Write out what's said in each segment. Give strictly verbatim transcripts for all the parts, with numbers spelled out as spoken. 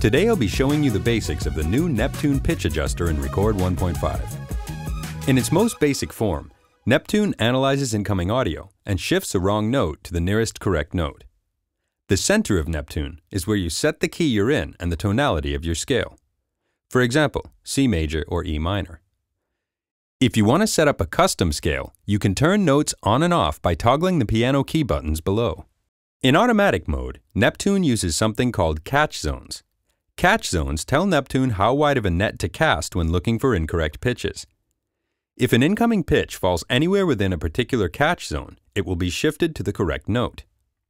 Today I'll be showing you the basics of the new Neptune pitch adjuster in Record one point five. In its most basic form, Neptune analyzes incoming audio and shifts a wrong note to the nearest correct note. The center of Neptune is where you set the key you're in and the tonality of your scale. For example, C major or E minor. If you want to set up a custom scale, you can turn notes on and off by toggling the piano key buttons below. In automatic mode, Neptune uses something called catch zones. Catch zones tell Neptune how wide of a net to cast when looking for incorrect pitches. If an incoming pitch falls anywhere within a particular catch zone, it will be shifted to the correct note.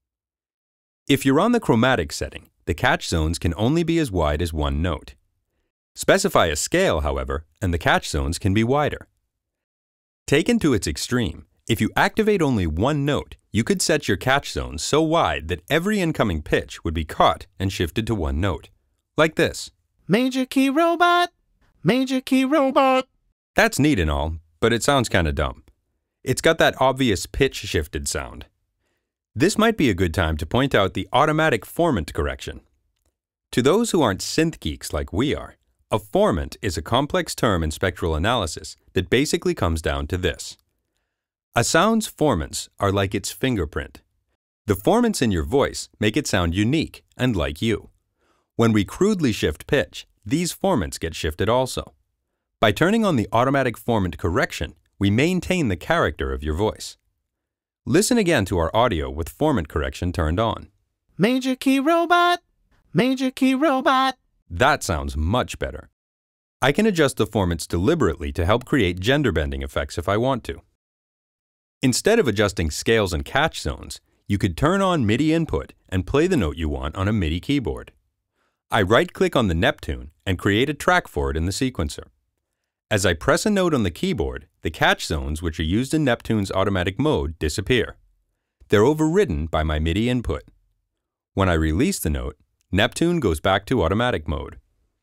If you're on the chromatic setting, the catch zones can only be as wide as one note. Specify a scale, however, and the catch zones can be wider. Taken to its extreme, if you activate only one note, you could set your catch zones so wide that every incoming pitch would be caught and shifted to one note. Like this. Major key robot, major key robot. That's neat and all, but it sounds kinda dumb. It's got that obvious pitch-shifted sound. This might be a good time to point out the automatic formant correction. To those who aren't synth geeks like we are, a formant is a complex term in spectral analysis that basically comes down to this. A sound's formants are like its fingerprint. The formants in your voice make it sound unique and like you. When we crudely shift pitch, these formants get shifted also. By turning on the automatic formant correction, we maintain the character of your voice. Listen again to our audio with formant correction turned on. Major key robot, major key robot. That sounds much better. I can adjust the formants deliberately to help create gender bending effects if I want to. Instead of adjusting scales and catch zones, you could turn on MIDI input and play the note you want on a MIDI keyboard. I right-click on the Neptune and create a track for it in the sequencer. As I press a note on the keyboard, the catch zones, which are used in Neptune's automatic mode, disappear. They're overridden by my MIDI input. When I release the note, Neptune goes back to automatic mode.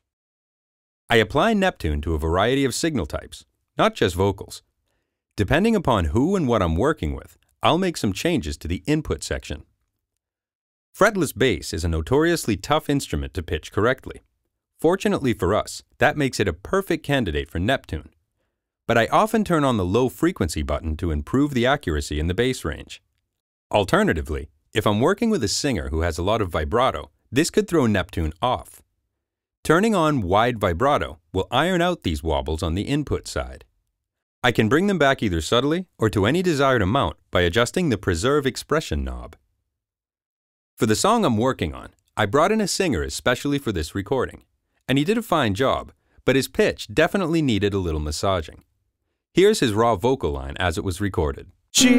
I apply Neptune to a variety of signal types, not just vocals. Depending upon who and what I'm working with, I'll make some changes to the input section. Fretless bass is a notoriously tough instrument to pitch correctly. Fortunately for us, that makes it a perfect candidate for Neptune. But I often turn on the low frequency button to improve the accuracy in the bass range. Alternatively, if I'm working with a singer who has a lot of vibrato, this could throw Neptune off. Turning on wide vibrato will iron out these wobbles on the input side. I can bring them back either subtly or to any desired amount by adjusting the Preserve Expression knob. For the song I'm working on, I brought in a singer especially for this recording, and he did a fine job, but his pitch definitely needed a little massaging. Here's his raw vocal line as it was recorded. She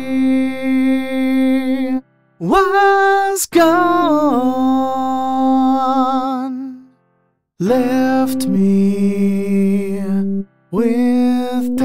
was gone, left me with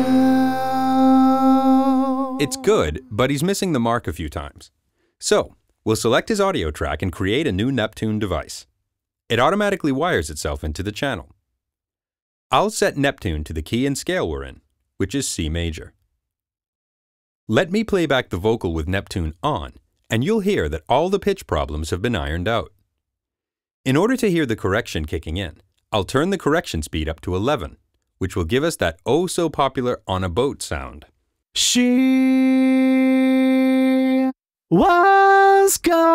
doubt. It's good, but he's missing the mark a few times. So, we'll select his audio track and create a new Neptune device. It automatically wires itself into the channel. I'll set Neptune to the key and scale we're in, which is C major. Let me play back the vocal with Neptune on, and you'll hear that all the pitch problems have been ironed out. In order to hear the correction kicking in, I'll turn the correction speed up to eleven, which will give us that oh-so-popular on a boat sound. She was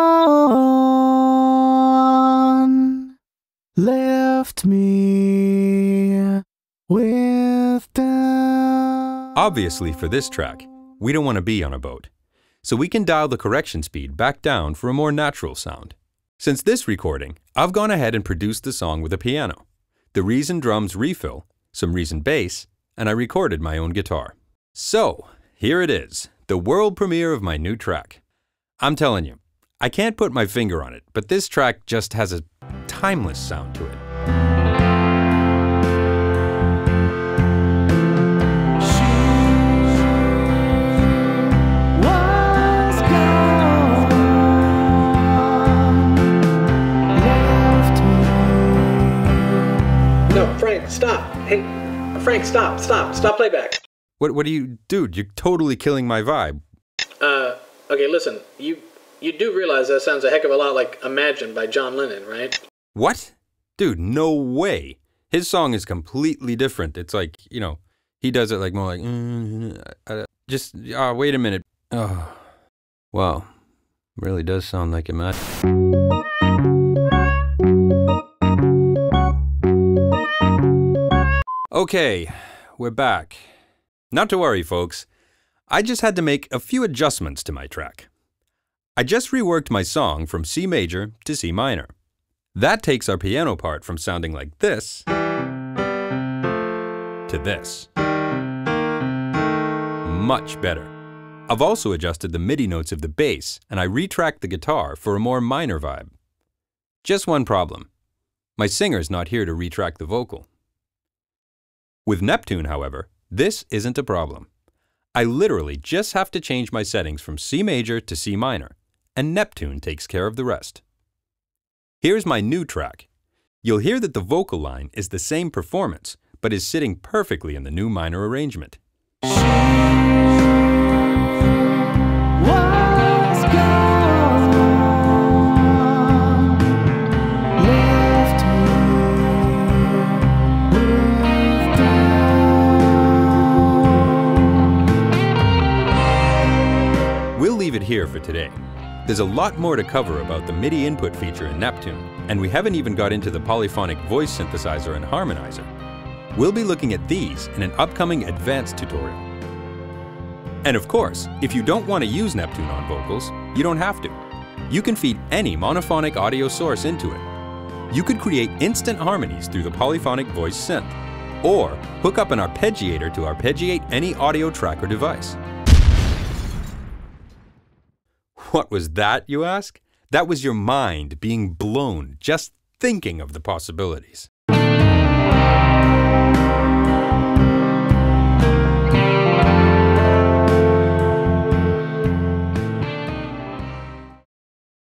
gone, left me with doubt. Obviously, for this track, we don't want to be on a boat, so we can dial the correction speed back down for a more natural sound. Since this recording, I've gone ahead and produced the song with a piano, the Reason drums refill, some Reason bass, and I recorded my own guitar. So, here it is, the world premiere of my new track. I'm telling you, I can't put my finger on it, but this track just has a timeless sound to it. No, Frank, stop. Hey, Frank, stop, stop, stop playback. What, what do you, dude, you're totally killing my vibe. Uh, okay, listen, you you do realize that sounds a heck of a lot like Imagine by John Lennon, right? What? Dude, no way. His song is completely different. It's like, you know, he does it like more like, mm, uh, just, ah, uh, wait a minute. Oh, wow. Really does sound like him. Okay, we're back. Not to worry, folks. I just had to make a few adjustments to my track. I just reworked my song from C major to C minor. That takes our piano part from sounding like this to this. Much better. I've also adjusted the MIDI notes of the bass, and I retracked the guitar for a more minor vibe. Just one problem. My singer's not here to retrack the vocal. With Neptune, however, this isn't a problem. I literally just have to change my settings from C major to C minor, and Neptune takes care of the rest. Here's my new track. You'll hear that the vocal line is the same performance, but is sitting perfectly in the new minor arrangement. We'll leave it here for today. There's a lot more to cover about the MIDI input feature in Neptune, and we haven't even got into the polyphonic voice synthesizer and harmonizer. We'll be looking at these in an upcoming advanced tutorial. And of course, if you don't want to use Neptune on vocals, you don't have to. You can feed any monophonic audio source into it. You could create instant harmonies through the polyphonic voice synth, or hook up an arpeggiator to arpeggiate any audio track or device. What was that, you ask? That was your mind being blown just thinking of the possibilities.